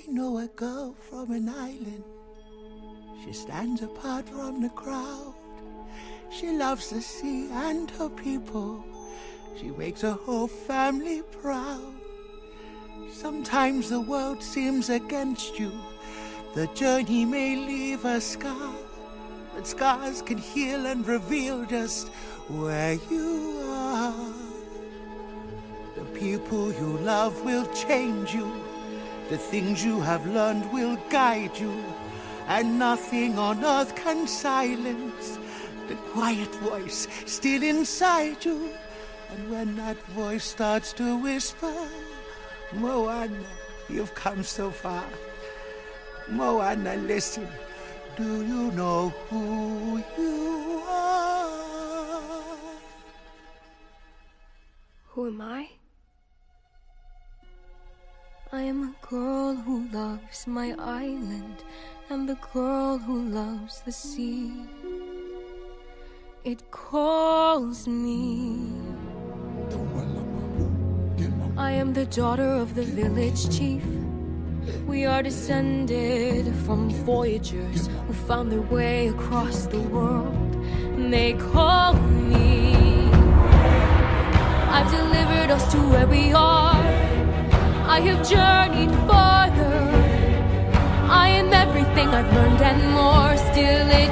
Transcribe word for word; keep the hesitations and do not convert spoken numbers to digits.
know a girl from an island. She stands apart from the crowd. She loves the sea and her people. She makes her whole family proud. Sometimes the world seems against you. The journey may leave a scar, but scars can heal and reveal just where you are. The people you love will change you. The things you have learned will guide you. And nothing on earth can silence the quiet voice still inside you. And when that voice starts to whisper, Moana, you've come so far. Moana, listen, do you know who you are? Who am I? I am a girl who loves my island, and the girl who loves the sea. It calls me. I am the daughter of the village chief. We are descended from voyagers who found their way across the world. And they call me. I've delivered us to where we are. I have journeyed farther. I am everything I've learned and more. Still